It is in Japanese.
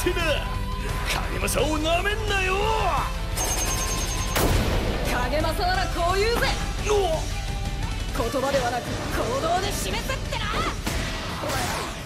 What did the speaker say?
手だ。影正をなめんなよ。 影正ならこう言うぜ。 おっ、 言葉ではなく行動で示せってな。